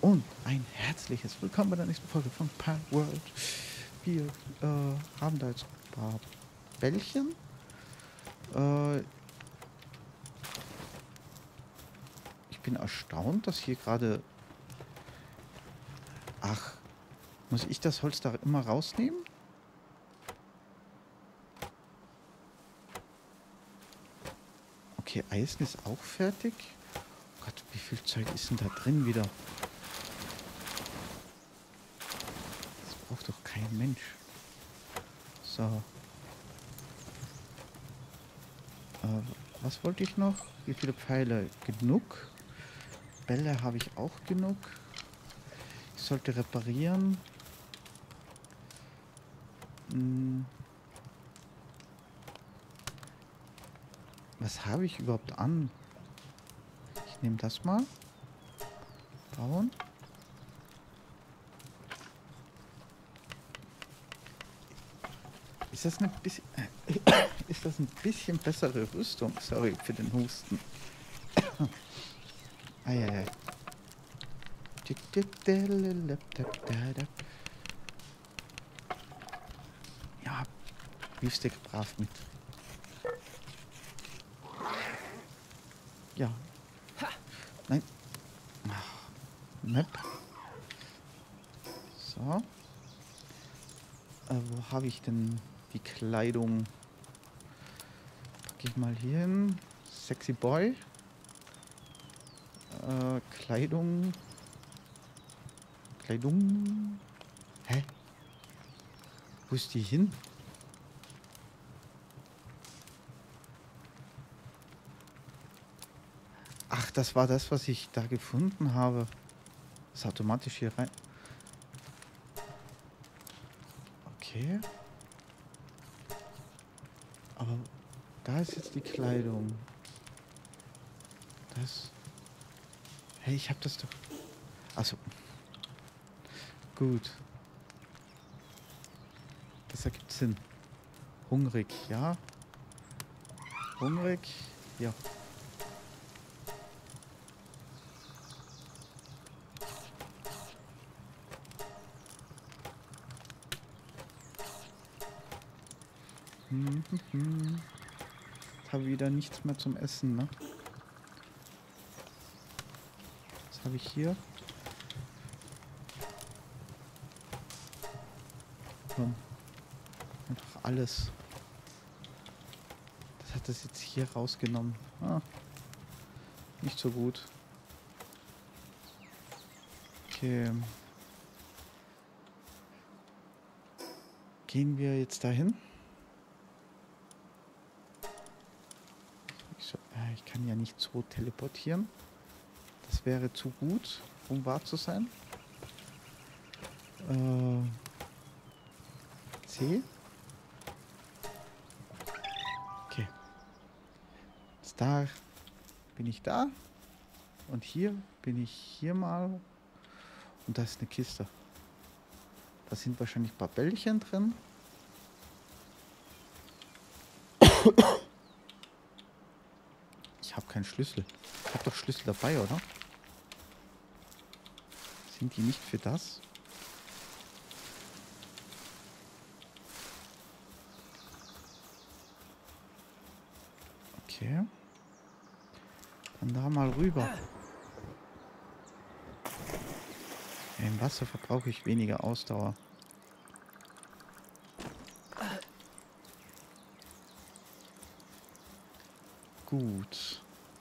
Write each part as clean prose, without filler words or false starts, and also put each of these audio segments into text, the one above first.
und ein herzliches Willkommen bei der nächsten Folge von Palworld. Wir haben da jetzt ein paar Bällchen. Ich bin erstaunt, dass hier gerade... Ach, muss ich das Holz da immer rausnehmen? Okay, Eisen ist auch fertig. Oh Gott, wie viel Zeug ist denn da drin wieder? Das braucht doch kein Mensch. So. Was wollte ich noch? Wie viele Pfeile? Genug. Bälle habe ich auch genug. Ich sollte reparieren. Was habe ich überhaupt an? Ich nehme das mal. Bauen. Ist das ein bisschen bessere Rüstung? Sorry für den Husten. Eieiei. Ja, Beefsteak brav mit. Ja. Nein. Map. So. Wo habe ich denn die Kleidung? Packe ich mal hier hin. Sexy Boy. Kleidung. Hä? Wo ist die hin? Ach, das war das, was ich da gefunden habe. Das ist automatisch hier rein. Okay. Aber da ist jetzt die Kleidung. Das... Hey, ich hab das doch... Achso. Gut. Das ergibt Sinn. Hungrig, ja. Hungrig, ja. Jetzt habe ich wieder nichts mehr zum Essen, ne? Was habe ich hier? Einfach alles. Das hat das jetzt hier rausgenommen. Ah, nicht so gut. Okay. Gehen wir jetzt dahin? Ich kann ja nicht so teleportieren. Das wäre zu gut, um wahr zu sein. C. Okay. Jetzt da bin ich da. Und hier bin ich hier mal. Und da ist eine Kiste. Da sind wahrscheinlich ein paar Bällchen drin. Ich habe keinen Schlüssel. Ich habe doch Schlüssel dabei, oder? Sind die nicht für das? Okay. Dann da mal rüber. Im Wasser verbrauche ich weniger Ausdauer. Gut.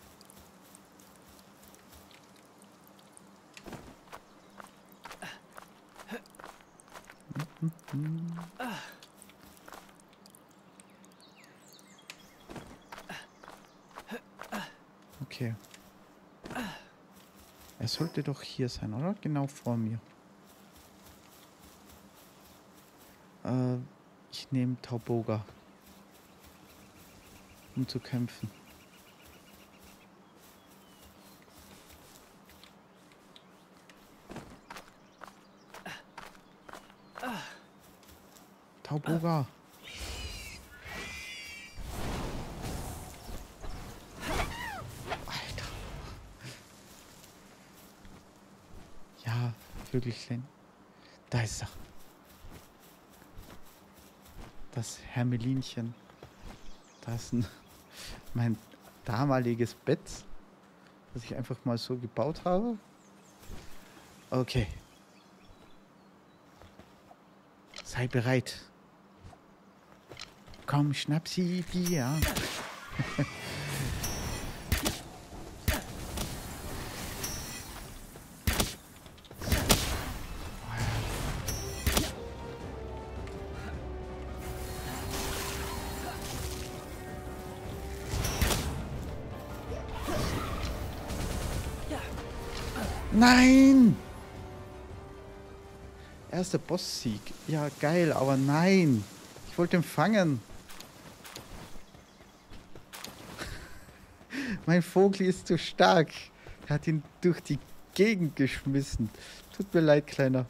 Okay. Er sollte doch hier sein, oder? Genau vor mir. Ich nehme Tauboga. Um zu kämpfen. Tauboga. Alter. Ja, Vögelchen. Da ist er. Das Hermelinchen. Da ist mein damaliges Bett, das ich einfach mal so gebaut habe. Okay. Sei bereit. Komm, schnapp sie dir. Nein! Erster Boss-Sieg. Ja, geil, aber nein. Ich wollte ihn fangen. Mein Vogel ist zu stark. Er hat ihn durch die Gegend geschmissen. Tut mir leid, Kleiner.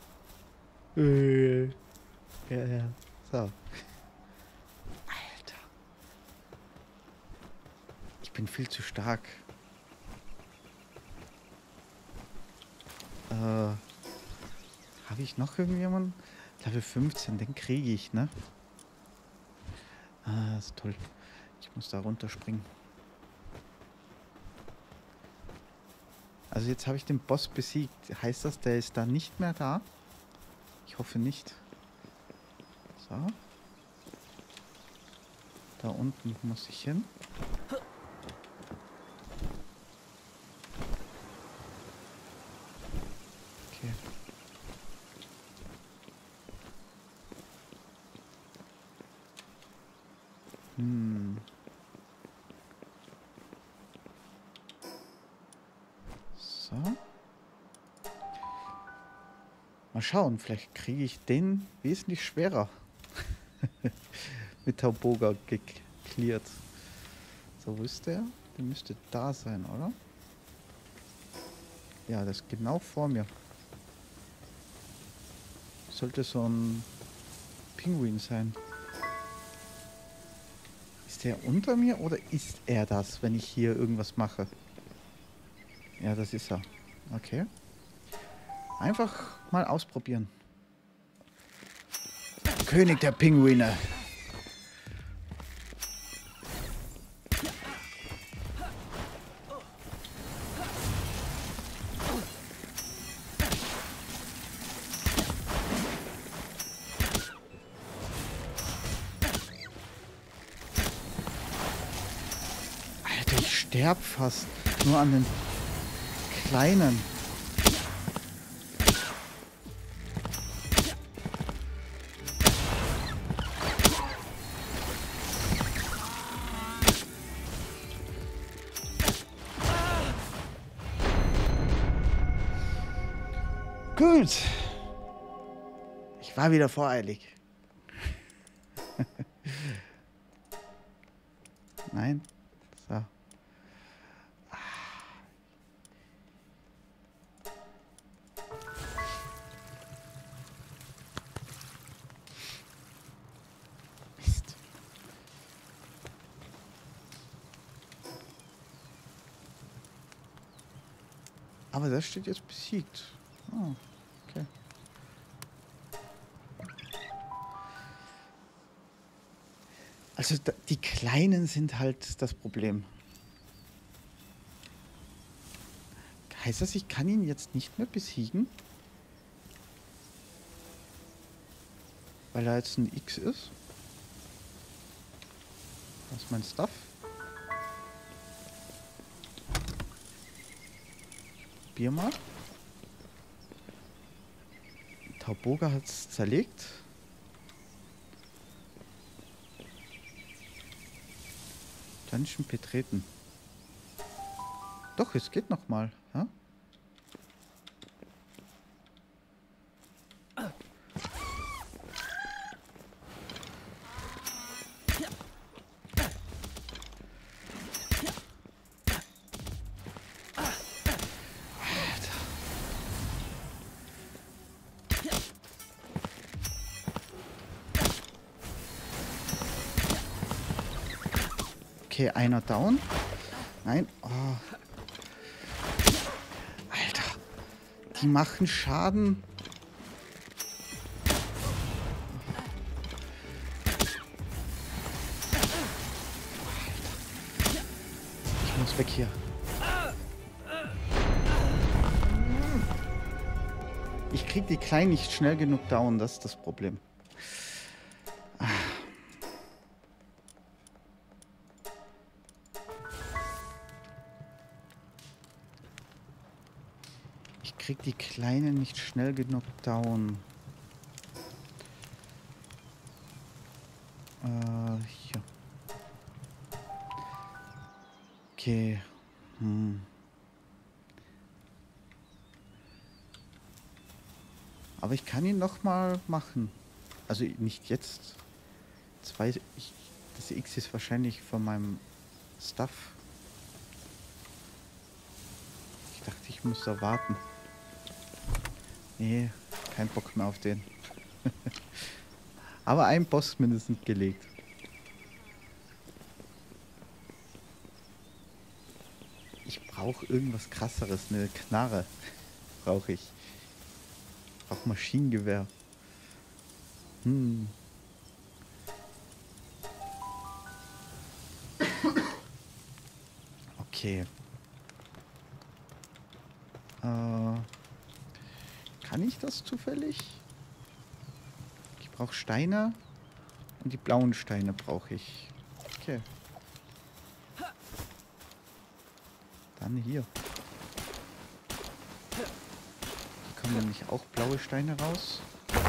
Ja, ja. So. Alter. Ich bin viel zu stark. Habe ich noch irgendjemanden? Level 15, den kriege ich, ne? Ah, ist toll. Ich muss da runterspringen. Also jetzt habe ich den Boss besiegt. Heißt das, der ist da nicht mehr da? Ich hoffe nicht. So. Da unten muss ich hin. Okay. So. Mal schauen, vielleicht kriege ich den wesentlich schwerer. Mit Tauboga geklärt. So, wo ist der? Der müsste da sein, oder? Ja, das ist genau vor mir. Sollte so ein Pinguin sein. Ist der unter mir oder ist er das, wenn ich hier irgendwas mache? Ja, das ist er. Okay. Einfach mal ausprobieren. König der Pinguine. Alter, ich sterb fast. Nur an den kleinen. Gut. Ich war wieder voreilig. Nein. So. Mist. Aber das steht jetzt besiegt. Oh, okay. Also die Kleinen sind halt das Problem. Heißt das, ich kann ihn jetzt nicht mehr besiegen? Weil er jetzt ein X ist? Was ist mein Stuff? Probier mal. Tauboga hat es zerlegt. Dungeon betreten. Doch, es geht noch mal. Ja? Okay, einer down. Nein. Oh. Alter. Die machen Schaden. Ich muss weg hier. Ich krieg die Kleinen nicht schnell genug down, das ist das Problem. Ich krieg die Kleinen nicht schnell genug down. Hier. Okay. Aber ich kann ihn noch mal machen. Also nicht jetzt. Das X ist wahrscheinlich von meinem Stuff. Ich dachte, ich muss da warten. Nee, kein Bock mehr auf den. Aber ein Boss mindestens gelegt. Ich brauche irgendwas krasseres. Eine Knarre brauche ich. Auch Maschinengewehr. Okay. Kann ich das zufällig? Ich brauche Steine. Und die blauen Steine brauche ich. Okay. Dann hier. Hier kommen nämlich auch blaue Steine raus.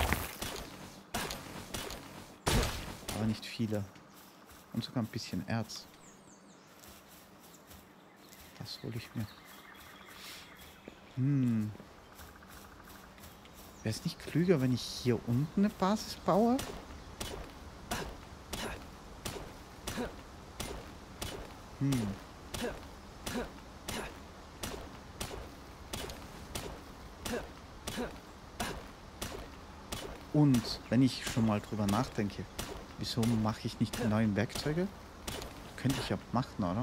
Aber nicht viele. Und sogar ein bisschen Erz. Das hole ich mir. Wäre es nicht klüger, wenn ich hier unten eine Basis baue? Und wenn ich schon mal drüber nachdenke, wieso mache ich nicht die neuen Werkzeuge? Könnte ich ja machen, oder?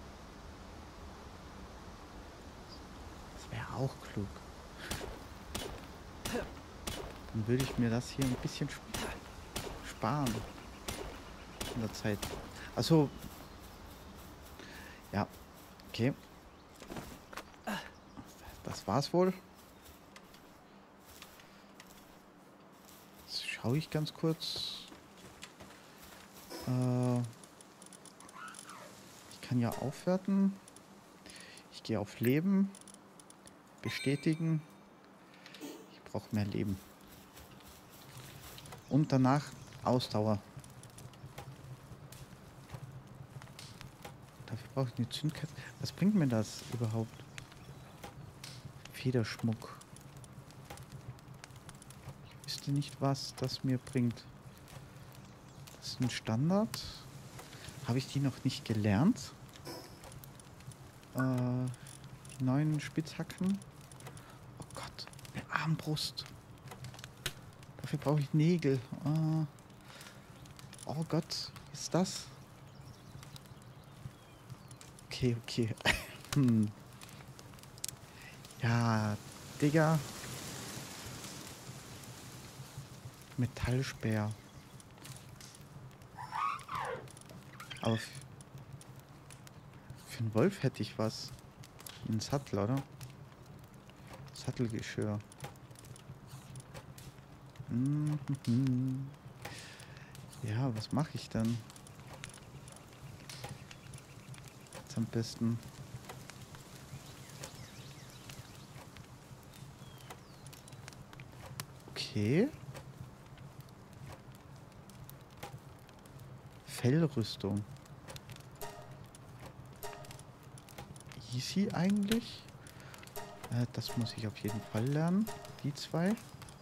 Das wäre auch klug. Dann würde ich mir das hier ein bisschen sparen. In der Zeit. Also. Ja. Okay. Das war's wohl. Jetzt schaue ich ganz kurz. Ich kann ja aufwerten. Ich gehe auf Leben. Bestätigen. Ich brauche mehr Leben. Und danach Ausdauer. Dafür brauche ich eine Zündkerze. Was bringt mir das überhaupt? Federschmuck. Ich wüsste nicht, was das mir bringt. Das ist ein Standard. Habe ich die noch nicht gelernt? Die neuen Spitzhacken. Oh Gott, eine Armbrust. Dafür brauche ich Nägel. Oh Gott, was ist das? Okay, okay. Ja, Digga. Metallspeer. Aber für einen Wolf hätte ich was. Ein Sattel, oder? Sattelgeschirr. Ja, was mache ich dann? Jetzt am besten. Okay. Fellrüstung. Easy eigentlich. Das muss ich auf jeden Fall lernen. Die zwei.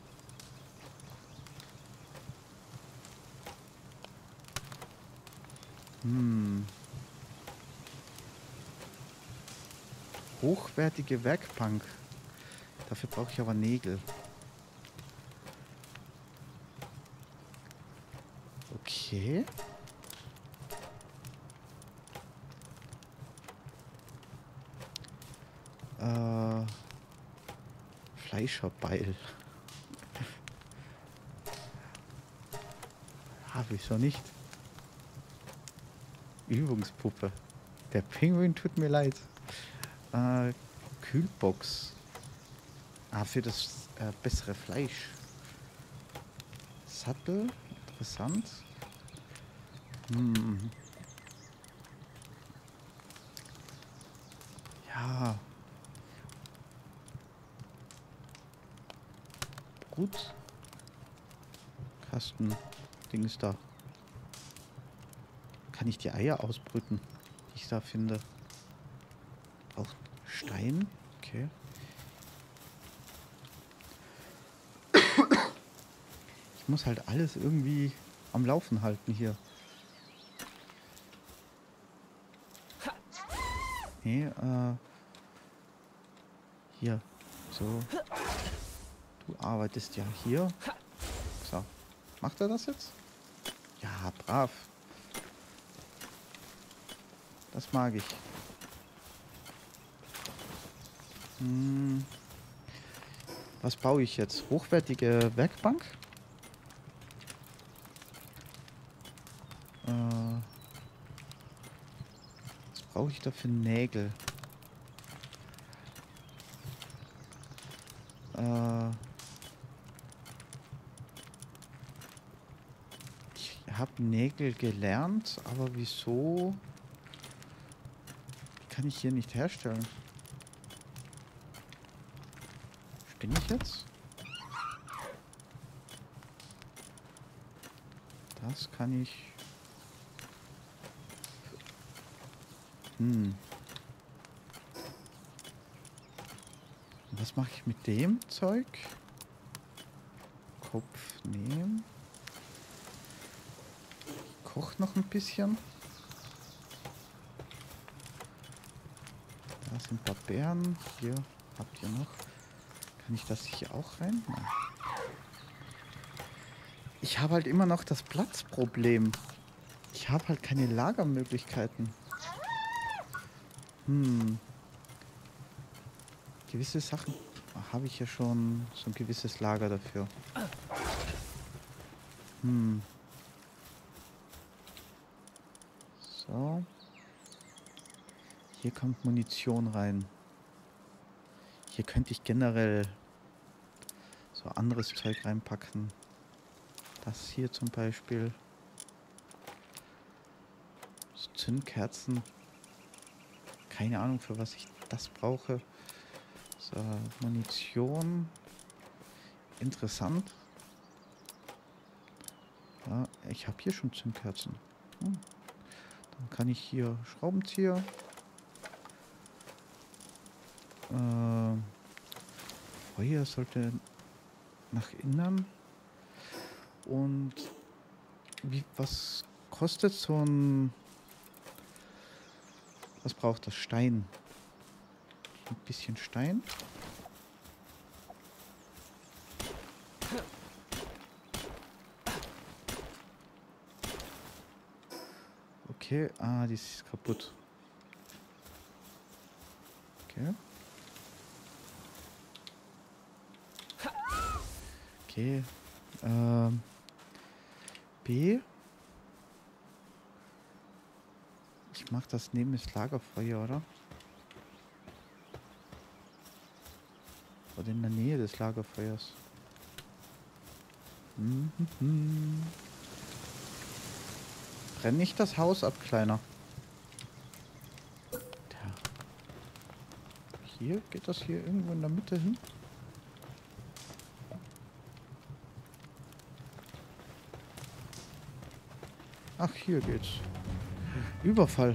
Hochwertige Werkbank. Dafür brauche ich aber Nägel. Okay. Fleischerbeil. Ah, wieso nicht? Übungspuppe. Der Pinguin tut mir leid. Kühlbox. Ah, für das bessere Fleisch. Sattel. Interessant. Hm. Ja. Gut. Kasten. Ding ist da. Kann ich die Eier ausbrüten, die ich da finde? Braucht Stein. Okay. Ich muss halt alles irgendwie am Laufen halten hier. Nee, hier. So. Du arbeitest ja hier. So. Macht er das jetzt? Ja, brav. Das mag ich. Hm. Was baue ich jetzt? Hochwertige Werkbank? Was brauche ich da für Nägel? Ich habe Nägel gelernt, aber wieso? Die kann ich hier nicht herstellen. Spinne ich jetzt? Das kann ich... Was mache ich mit dem Zeug? Kopf nehmen. Koch noch ein bisschen. Da sind ein paar Beeren. Hier habt ihr noch. Kann ich das hier auch rein? Nein. Ich habe halt immer noch das Platzproblem. Ich habe halt keine Lagermöglichkeiten. Gewisse Sachen habe ich ja schon so ein gewisses Lager dafür. So. Hier kommt Munition rein. Hier könnte ich generell so anderes Zeug reinpacken. Das hier zum Beispiel. So Zündkerzen. Keine Ahnung, für was ich das brauche. So, Munition. Interessant. Ja, ich habe hier schon Zündkerzen. Dann kann ich hier Schraubenzieher. Feuer sollte nach innen. Und was kostet so ein... Was braucht das? Stein. Ein bisschen Stein. Okay, die ist kaputt. Okay. Okay. B. Ich mache das neben das Lagerfeuer, oder? Oder in der Nähe des Lagerfeuers. Brenn nicht das Haus ab, Kleiner. Da. Hier? Geht das hier irgendwo in der Mitte hin? Ach, hier geht's. Überfall.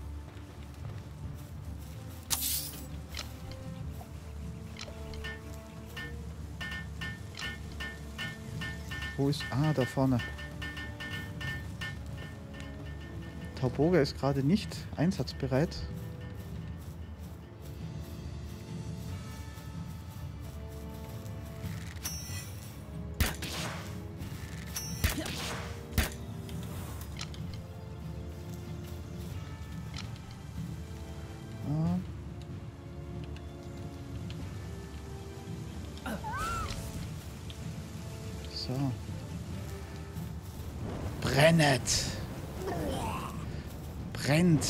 Wo ist... Ah, da vorne. Tauboga ist gerade nicht einsatzbereit. So. Brennet! Brennt!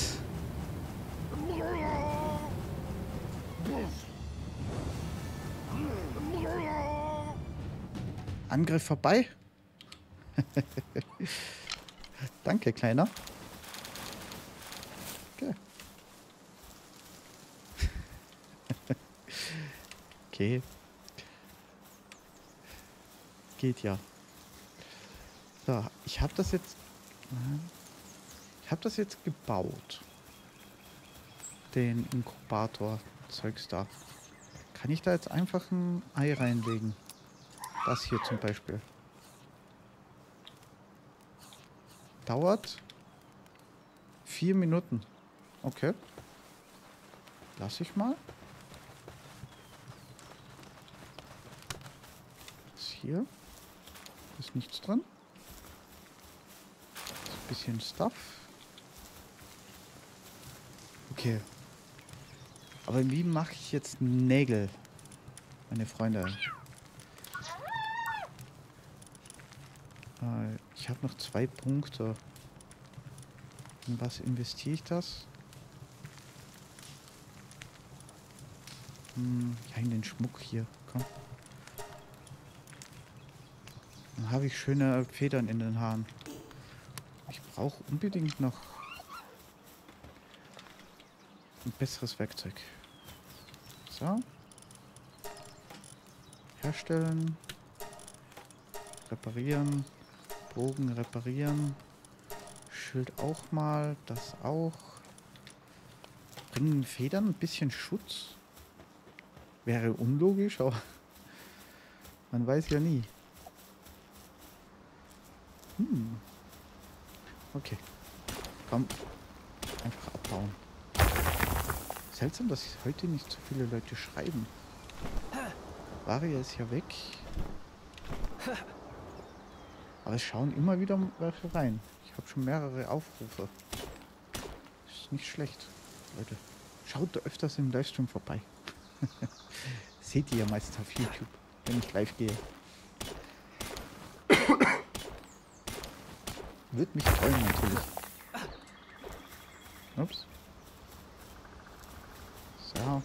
Angriff vorbei? Danke, Kleiner. Okay. Okay. Geht ja. So, ich habe das jetzt... Ich habe das jetzt gebaut. Den Inkubator-Zeugs da. Kann ich da jetzt einfach ein Ei reinlegen? Das hier zum Beispiel. Dauert 4 Minuten. Okay. Lass ich mal. Das hier. Ist nichts drin. Das ist ein bisschen Stuff. Okay. Aber wie mache ich jetzt Nägel, meine Freunde? Ich habe noch 2 Punkte. In was investiere ich das? Ja, in den Schmuck hier. Komm. Dann habe ich schöne Federn in den Haaren. Ich brauche unbedingt noch ein besseres Werkzeug. So. Herstellen. Reparieren. Bogen reparieren. Schild auch mal. Das auch. Bringen Federn ein bisschen Schutz. Wäre unlogisch, aber man weiß ja nie. Okay. Komm. Einfach abbauen. Seltsam, dass heute nicht so viele Leute schreiben. Varia ist ja weg. Aber es schauen immer wieder welche rein. Ich habe schon mehrere Aufrufe. Das ist nicht schlecht, Leute. Schaut öfters im Livestream vorbei. Seht ihr ja meistens auf YouTube, wenn ich live gehe. Würde mich freuen natürlich. Ups. So.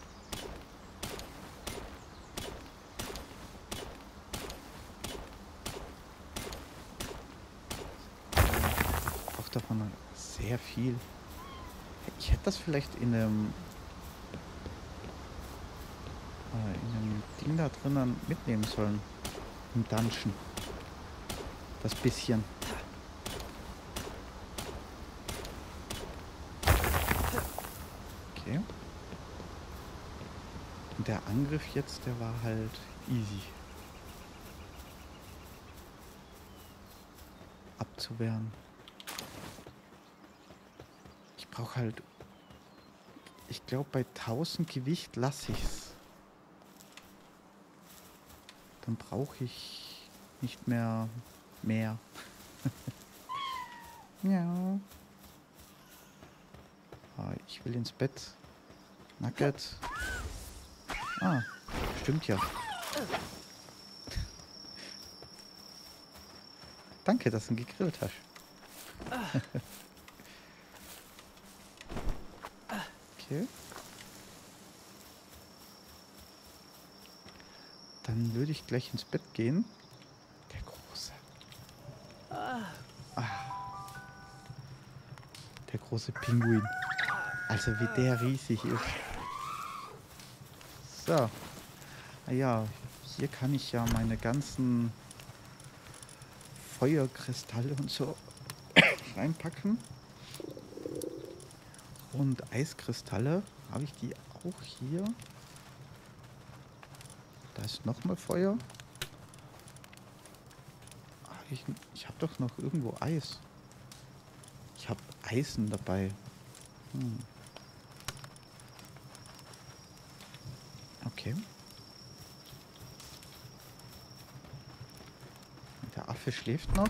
Auch davon sehr viel. Ich hätte das vielleicht in einem Ding da drinnen mitnehmen sollen. Im Dungeon. Das bisschen. Okay. Und der Angriff jetzt, der war halt easy. Abzuwehren. Ich brauche halt... Ich glaube, bei 1000 Gewicht lasse ich es. Dann brauche ich nicht mehr. Ja. Ich will ins Bett. Nugget. Ah, stimmt ja. Danke, dass du ihn gegrillt hast. Okay. Dann würde ich gleich ins Bett gehen. Der Große. Der große Pinguin. Also wie der riesig ist. So. Ja, hier kann ich ja meine ganzen Feuerkristalle und so reinpacken. Und Eiskristalle. Habe ich die auch hier? Da ist nochmal Feuer. Ich habe doch noch irgendwo Eis. Ich habe Eisen dabei. Okay. Der Affe schläft noch.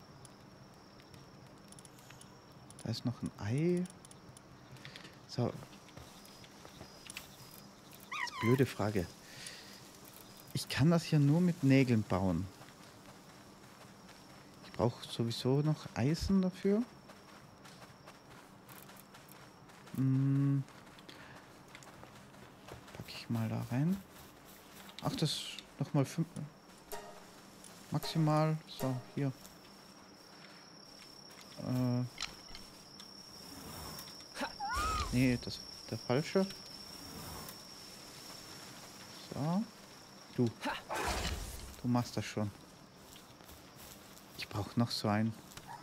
Da ist noch ein Ei. So. Jetzt blöde Frage. Ich kann das hier nur mit Nägeln bauen. brauche sowieso noch Eisen dafür. Packe ich mal da rein. Ach, das nochmal 5. Maximal. So, hier. Nee, das ist der falsche. So. Du machst das schon. Ich brauche noch so einen.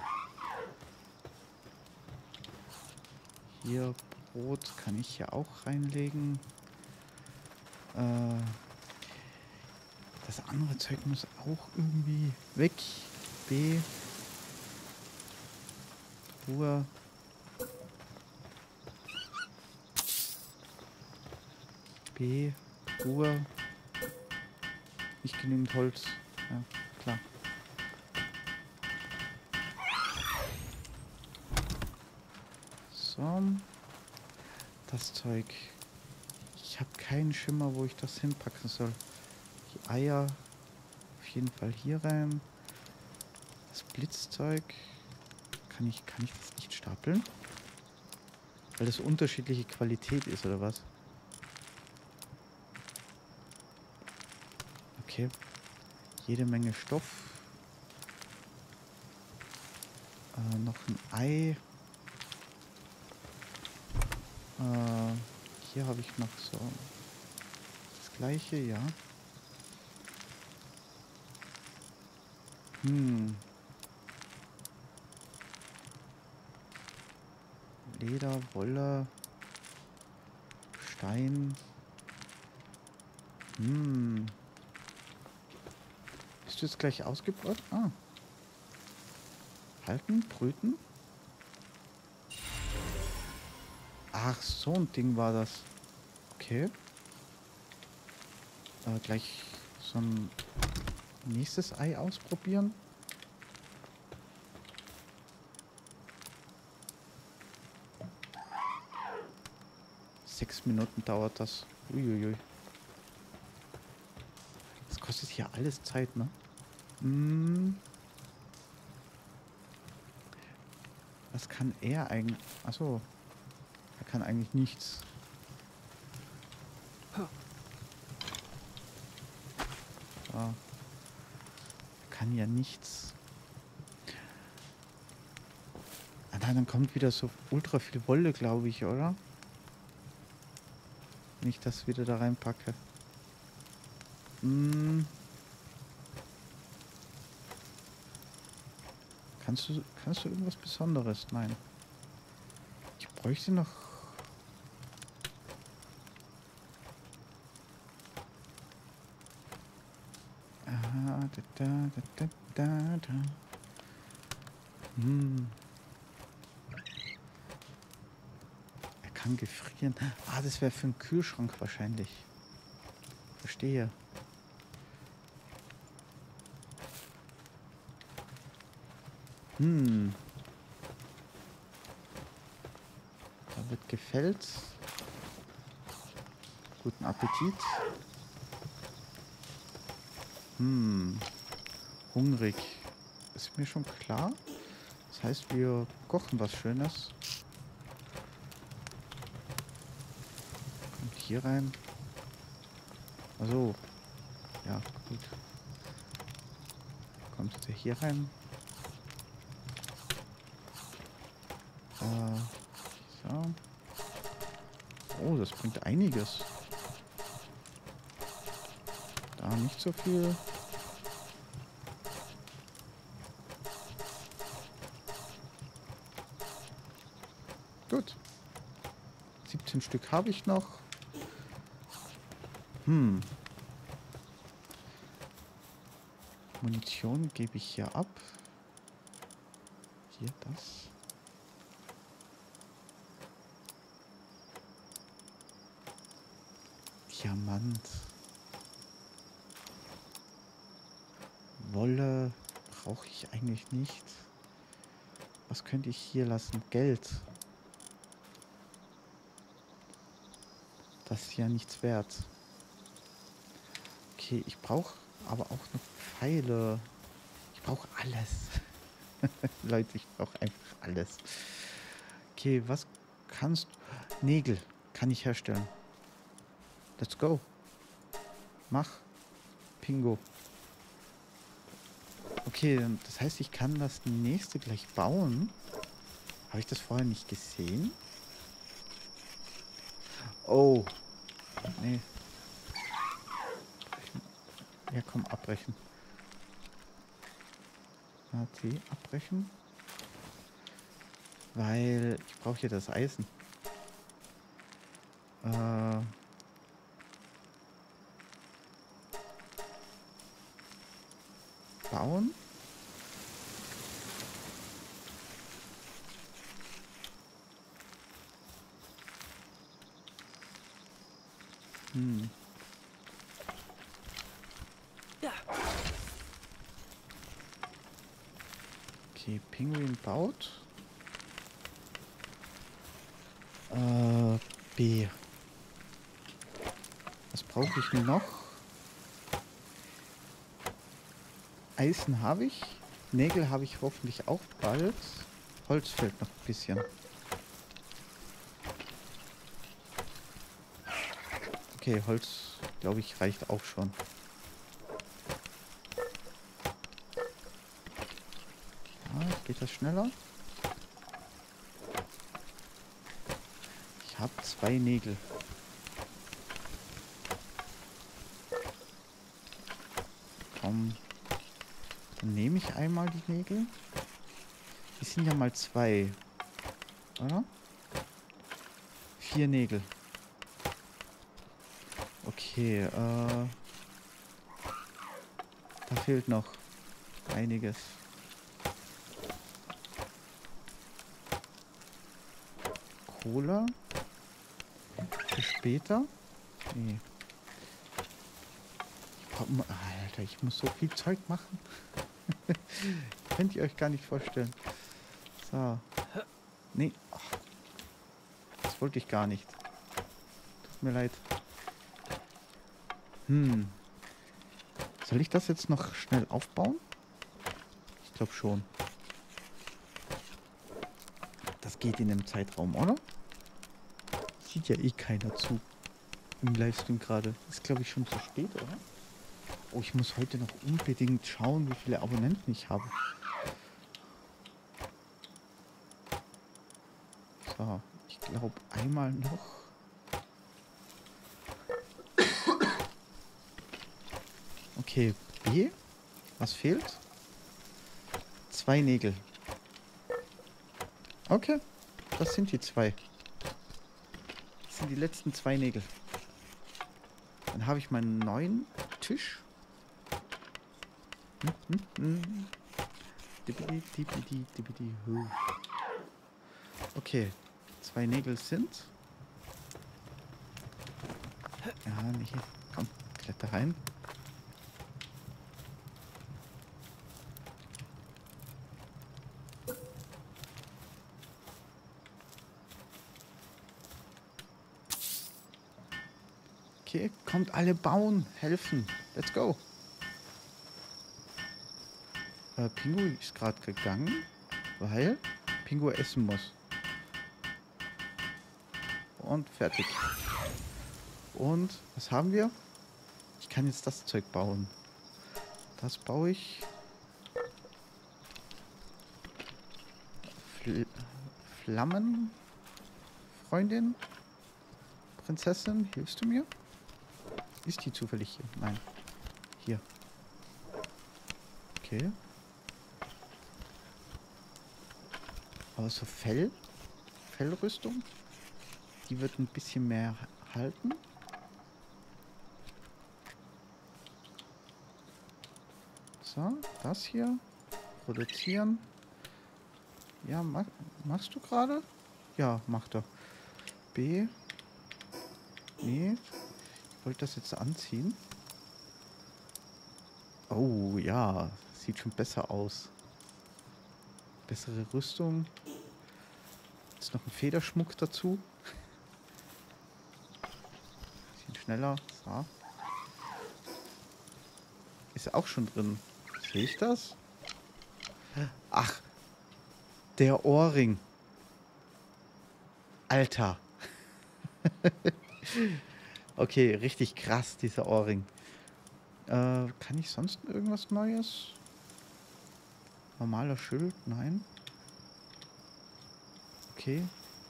Hier, Brot kann ich hier auch reinlegen. Das andere Zeug muss auch irgendwie weg. B. Ruhe. B. Ruhe. Nicht genügend Holz. Ja, klar. So. Das Zeug. Ich habe keinen Schimmer, wo ich das hinpacken soll. Die Eier auf jeden Fall hier rein. Das Blitzzeug. Kann ich das nicht stapeln? Weil das unterschiedliche Qualität ist, oder was? Okay. Jede Menge Stoff. Noch ein Ei. Hier habe ich noch so das gleiche, ja. Leder, Wolle, Stein. Bist du jetzt gleich ausgebaut? Ah. Halten, brüten. Ach, so ein Ding war das. Okay. Gleich so ein nächstes Ei ausprobieren. Sechs Minuten dauert das. Uiuiui. Das kostet hier alles Zeit, ne? Was kann er eigentlich? Achso. Er kann eigentlich nichts. Er kann ja nichts. Ah, nein, dann kommt wieder so ultra viel Wolle, glaube ich, oder? Wenn ich das wieder da reinpacke. Kannst du irgendwas Besonderes? Nein. Ich bräuchte noch... Er kann gefrieren. Ah, das wäre für einen Kühlschrank wahrscheinlich. Verstehe. Da wird gefällt. Guten Appetit. Hungrig. Ist mir schon klar. Das heißt, wir kochen was Schönes. Kommt hier rein. Also, ja, gut. Kommt der hier rein. So. Oh, das bringt einiges. Da nicht so viel. Gut. 17 Stück habe ich noch. Munition gebe ich hier ab. Hier das. Diamant. Wolle brauche ich eigentlich nicht. Was könnte ich hier lassen? Geld. Das ist ja nichts wert. Okay, ich brauche aber auch noch Pfeile. Ich brauche alles. Leute, ich brauche einfach alles. Okay, was kannst du... Nägel kann ich herstellen. Let's go. Mach. Pingo. Okay, das heißt, ich kann das nächste gleich bauen. Habe ich das vorher nicht gesehen? Oh. Nee. Ja, komm, abbrechen. AT abbrechen. Weil ich brauche hier das Eisen. Bauen. Okay, Pinguin baut. B. Was brauche ich noch? Eisen habe ich. Nägel habe ich hoffentlich auch bald. Holz fehlt noch ein bisschen. Okay, Holz, glaube ich, reicht auch schon. Geht das schneller? Ich habe 2 Nägel. Komm. Dann nehme ich einmal die Nägel. Die sind ja mal 2. Oder? 4 Nägel. Okay, da fehlt noch einiges. Cola. Für später. Nee. Alter, ich muss so viel Zeug machen. Könnt ihr euch gar nicht vorstellen. So. Nee. Ach, das wollte ich gar nicht. Tut mir leid. Soll ich das jetzt noch schnell aufbauen? Ich glaube schon. Das geht in dem Zeitraum, oder? Sieht ja eh keiner zu. Im Livestream gerade. Ist, glaube ich, schon zu spät, oder? Oh, ich muss heute noch unbedingt schauen, wie viele Abonnenten ich habe. So, ich glaube einmal noch. Okay, B. Was fehlt? 2 Nägel. Okay, das sind die 2. Das sind die letzten 2 Nägel. Dann habe ich meinen neuen Tisch. Okay, 2 Nägel sind. Ja, nicht. Komm, kletter rein. Okay, kommt alle bauen, helfen. Let's go. Pingu ist gerade gegangen, weil Pingu essen muss. Und fertig. Und was haben wir? Ich kann jetzt das Zeug bauen. Das baue ich. Flammen. Freundin. Prinzessin, hilfst du mir? Ist die zufällig hier? Nein. Hier. Okay. Aber so Fellrüstung, die wird ein bisschen mehr halten. So, das hier. Produzieren. Ja, machst du gerade? Ja, macht er. B. Nee. Ich wollte das jetzt anziehen. Oh, ja. Sieht schon besser aus. Bessere Rüstung. Jetzt noch ein Federschmuck dazu. Bisschen schneller. So. Ist auch schon drin. Sehe ich das? Ach, Der Ohrring. Alter. Okay, richtig krass, dieser Ohrring. Kann ich sonst irgendwas Neues? Normaler Schild? Nein. Okay.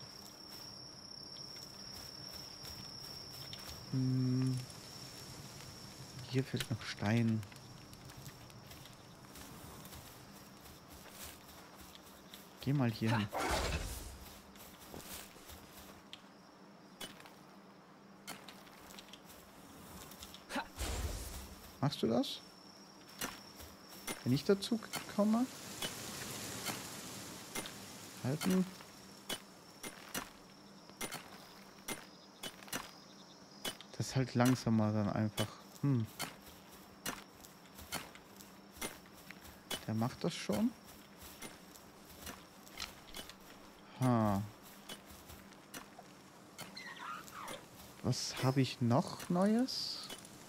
Hier fehlt noch Stein. Geh mal hier hin. Machst du das? Wenn ich dazu komme? Halten. Das ist halt langsamer dann einfach. Der macht das schon. Ha. Was habe ich noch Neues?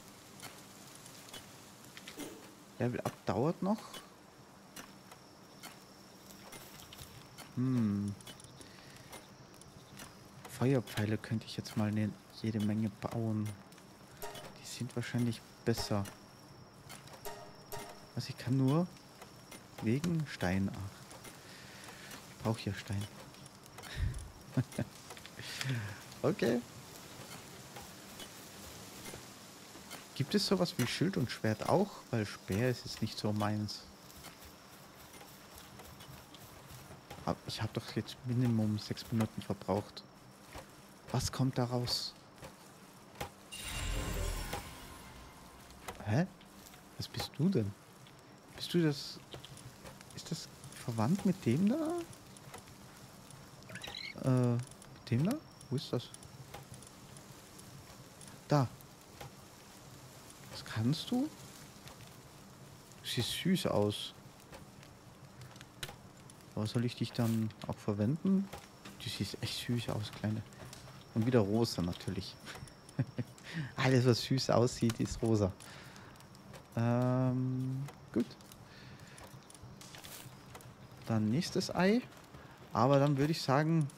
Level Up dauert noch. Feuerpfeile könnte ich jetzt mal jede Menge bauen. Die sind wahrscheinlich besser. Also ich kann nur wegen Stein. Ach, ich brauche hier Stein. Okay. Gibt es sowas wie Schild und Schwert auch? Weil Speer ist jetzt nicht so meins. Aber ich habe doch jetzt Minimum 6 Minuten verbraucht. Was kommt da raus? Hä? Was bist du denn? Bist du das... Ist das verwandt mit dem da? Mit dem da? Wo ist das? Da. Was kannst du? Du siehst süß aus. Aber soll ich dich dann auch verwenden? Du siehst echt süß aus, Kleine. Und wieder rosa natürlich. Alles, was süß aussieht, ist rosa. Gut. Dann nächstes Ei. Aber dann würde ich sagen,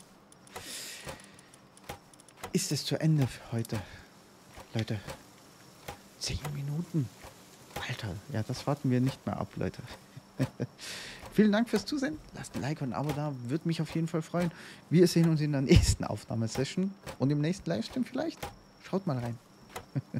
ist es zu Ende für heute. Leute. 10 Minuten. Alter, ja, das warten wir nicht mehr ab, Leute. Vielen Dank fürs Zusehen. Lasst ein Like und ein Abo da. Würde mich auf jeden Fall freuen. Wir sehen uns in der nächsten Aufnahmesession und im nächsten Livestream vielleicht. Schaut mal rein.